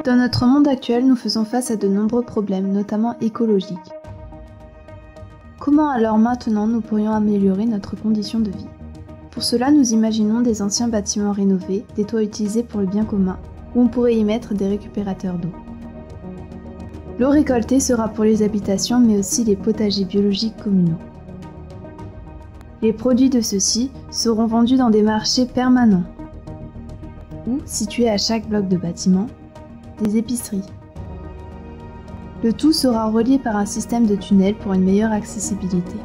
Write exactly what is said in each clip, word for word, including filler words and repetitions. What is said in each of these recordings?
Dans notre monde actuel, nous faisons face à de nombreux problèmes, notamment écologiques. Comment alors maintenant nous pourrions améliorer notre condition de vie? Pour cela, nous imaginons des anciens bâtiments rénovés, des toits utilisés pour le bien commun, où on pourrait y mettre des récupérateurs d'eau. L'eau récoltée sera pour les habitations, mais aussi les potagers biologiques communaux. Les produits de ceux-ci seront vendus dans des marchés permanents, ou situés à chaque bloc de bâtiment, des épiceries. Le tout sera relié par un système de tunnels pour une meilleure accessibilité.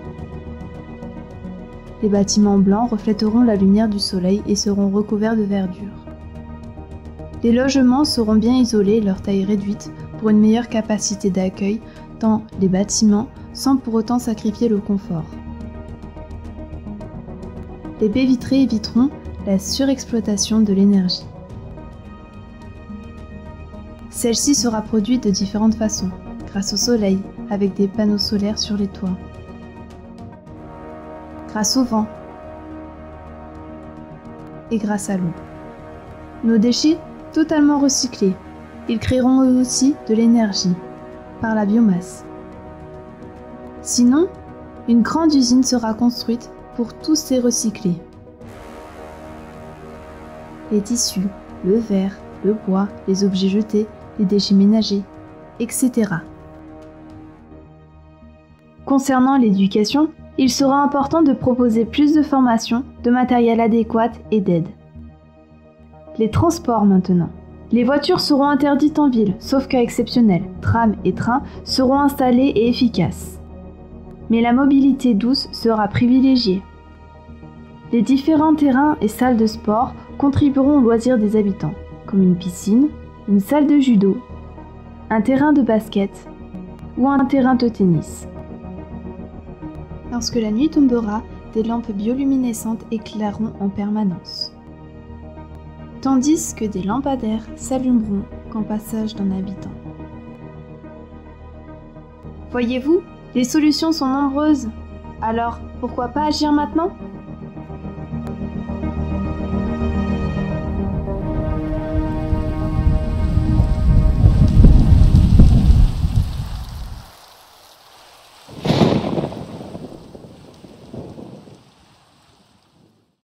Les bâtiments blancs reflèteront la lumière du soleil et seront recouverts de verdure. Les logements seront bien isolés et leur taille réduite pour une meilleure capacité d'accueil dans les bâtiments sans pour autant sacrifier le confort. Les baies vitrées éviteront la surexploitation de l'énergie. Celle-ci sera produite de différentes façons, grâce au soleil, avec des panneaux solaires sur les toits, grâce au vent et grâce à l'eau. Nos déchets, totalement recyclés, ils créeront eux aussi de l'énergie, par la biomasse. Sinon, une grande usine sera construite pour tous ces recyclés. Les tissus, le verre, le bois, les objets jetés, les déchets ménagers, et cetera. Concernant l'éducation, il sera important de proposer plus de formations, de matériel adéquat et d'aide. Les transports maintenant. Les voitures seront interdites en ville, sauf cas exceptionnels. Trams et trains seront installés et efficaces. Mais la mobilité douce sera privilégiée. Les différents terrains et salles de sport contribueront au loisir des habitants, comme une piscine, une salle de judo, un terrain de basket ou un terrain de tennis. Lorsque la nuit tombera, des lampes bioluminescentes éclaireront en permanence, tandis que des lampadaires s'allumeront qu'en passage d'un habitant. Voyez-vous, les solutions sont nombreuses. Alors, pourquoi pas agir maintenant ?